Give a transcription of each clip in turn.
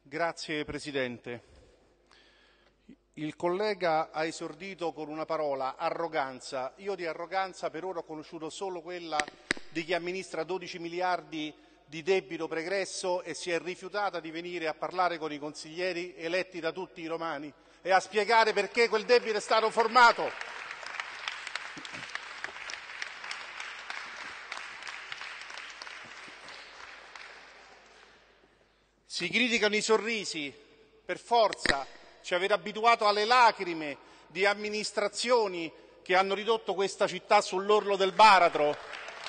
Grazie Presidente. Il collega ha esordito con una parola, arroganza. Io di arroganza per ora ho conosciuto solo quella di chi amministra 12 miliardi di debito pregresso e si è rifiutata di venire a parlare con i consiglieri eletti da tutti i romani e a spiegare perché quel debito è stato formato. Si criticano i sorrisi, per forza, ci avete abituato alle lacrime di amministrazioni che hanno ridotto questa città sull'orlo del baratro.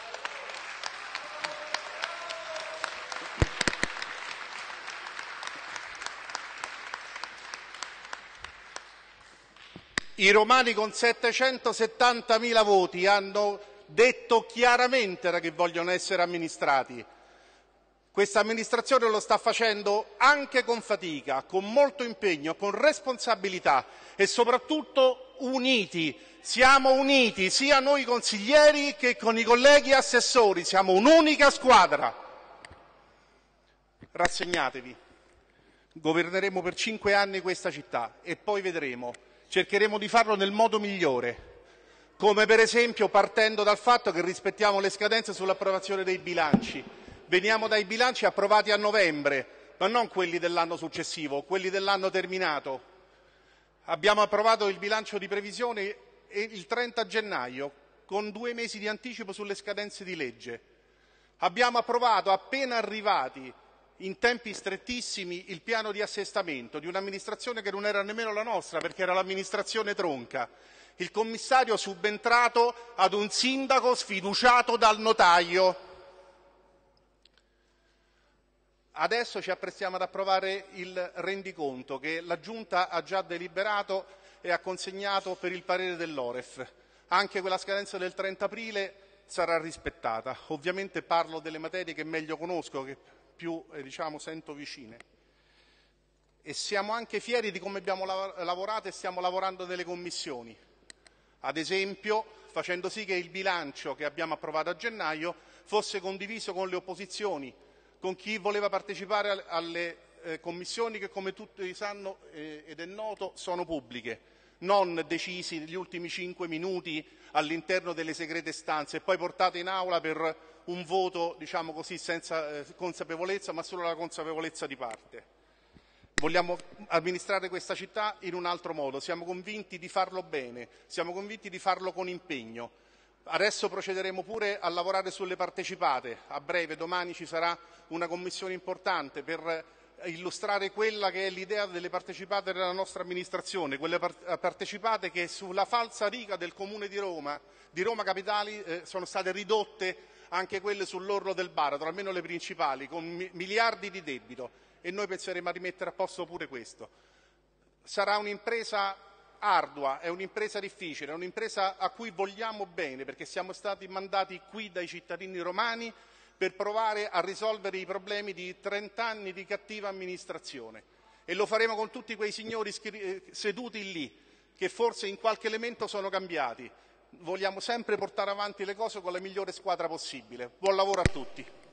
I romani con 770.000 voti hanno detto chiaramente da che vogliono essere amministrati. Questa amministrazione lo sta facendo anche con fatica, con molto impegno, con responsabilità e soprattutto uniti. Siamo uniti sia noi consiglieri che con i colleghi assessori, siamo un'unica squadra. Rassegnatevi, governeremo per 5 anni questa città e poi vedremo. Cercheremo di farlo nel modo migliore, come per esempio partendo dal fatto che rispettiamo le scadenze sull'approvazione dei bilanci. Veniamo dai bilanci approvati a novembre, ma non quelli dell'anno successivo, quelli dell'anno terminato. Abbiamo approvato il bilancio di previsione il 30 gennaio, con 2 mesi di anticipo sulle scadenze di legge. Abbiamo approvato, appena arrivati, in tempi strettissimi, il piano di assestamento di un'amministrazione che non era nemmeno la nostra, perché era l'amministrazione tronca. Il commissario subentrato ad un sindaco sfiduciato dal notaio. Adesso ci apprestiamo ad approvare il rendiconto che la Giunta ha già deliberato e ha consegnato per il parere dell'Oref. Anche quella scadenza del 30 aprile sarà rispettata. Ovviamente parlo delle materie che meglio conosco, che più sento vicine. E siamo anche fieri di come abbiamo lavorato e stiamo lavorando nelle commissioni. Ad esempio, facendo sì che il bilancio che abbiamo approvato a gennaio fosse condiviso con le opposizioni, con chi voleva partecipare alle commissioni che, come tutti sanno ed è noto, sono pubbliche, non decisi negli ultimi 5 minuti all'interno delle segrete stanze e poi portate in aula per un voto, senza consapevolezza, ma solo la consapevolezza di parte. Vogliamo amministrare questa città in un altro modo, siamo convinti di farlo bene, siamo convinti di farlo con impegno. Adesso procederemo pure a lavorare sulle partecipate. A breve, domani, ci sarà una commissione importante per illustrare quella che è l'idea delle partecipate della nostra amministrazione, quelle partecipate che sulla falsa riga del Comune di Roma Capitali, sono state ridotte anche quelle sull'orlo del baratro, almeno le principali, con miliardi di debito, e noi penseremo a rimettere a posto pure questo. Sarà un'impresa ardua, è un'impresa difficile, è un'impresa a cui vogliamo bene, perché siamo stati mandati qui dai cittadini romani per provare a risolvere i problemi di 30 anni di cattiva amministrazione, e lo faremo con tutti quei signori seduti lì, che forse in qualche elemento sono cambiati. Vogliamo sempre portare avanti le cose con la migliore squadra possibile. Buon lavoro a tutti.